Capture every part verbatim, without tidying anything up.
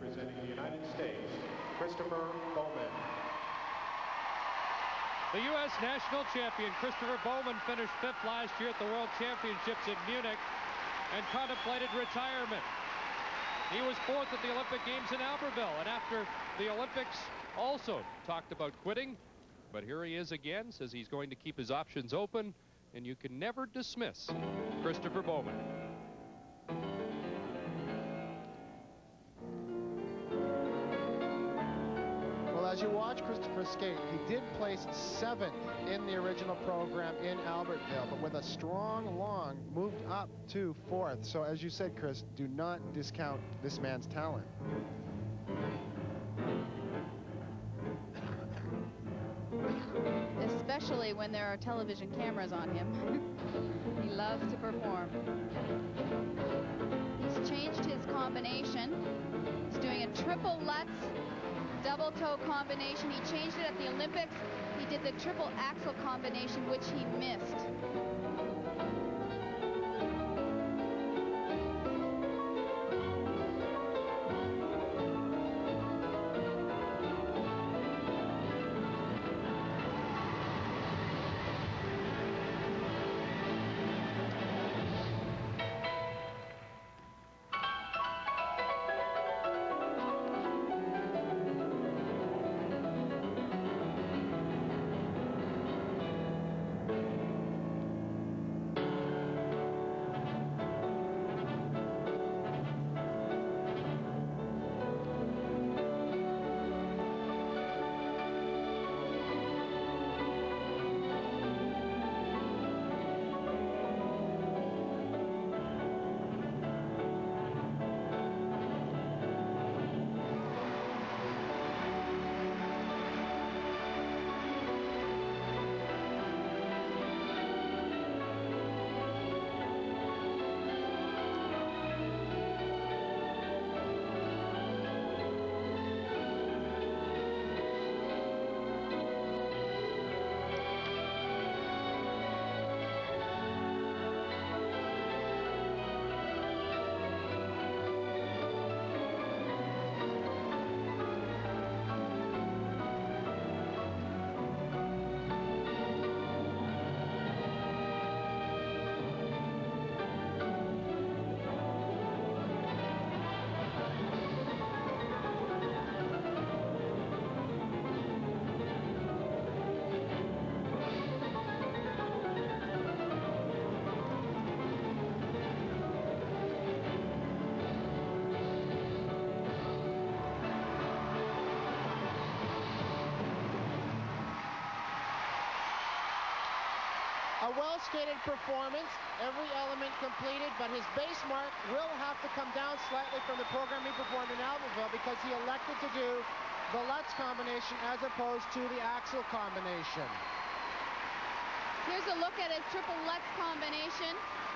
representing the United States, Christopher Bowman. The U S national champion Christopher Bowman finished fifth last year at the World Championships in Munich and contemplated retirement. He was fourth at the Olympic Games in Albertville, and after the Olympics also talked about quitting, but here he is again, says he's going to keep his options open, and you can never dismiss Christopher Bowman. As you watch Christopher skate, he did place seventh in the original program in Albertville, but with a strong long moved up to fourth. So as you said, Chris, do not discount this man's talent. Especially when there are television cameras on him. He loves to perform. He's changed his combination. He's doing a triple Lutz double toe combination. He changed it at the Olympics. He did the triple axel combination, which he missed. A well-skated performance, every element completed, but his base mark will have to come down slightly from the program he performed in Albertville because he elected to do the Lutz combination as opposed to the axle combination. Here's a look at his triple Lutz combination.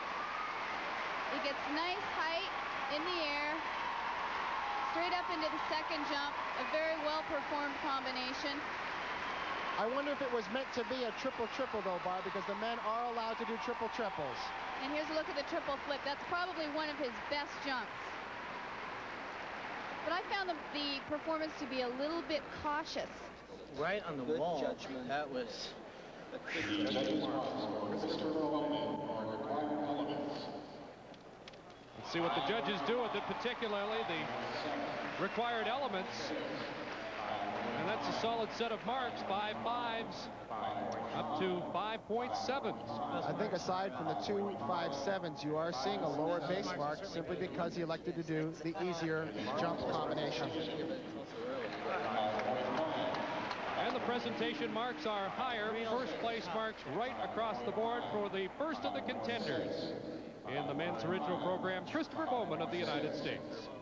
He gets nice height in the air, straight up into the second jump, a very well-performed combination. I wonder if it was meant to be a triple-triple, though, Barb, because the men are allowed to do triple-triples. And here's a look at the triple flip. That's probably one of his best jumps. But I found the, the performance to be a little bit cautious. Right on the good wall. Judgment. That was a good judgment. Let's see what the judges do with it, particularly the required elements. And that's a solid set of marks, five fives, up to five point sevens. I think aside from the two five sevens, you are seeing a lower base mark simply because he elected to do the easier jump combination. And the presentation marks are higher. First place marks right across the board for the first of the contenders in the men's original program, Christopher Bowman of the United States.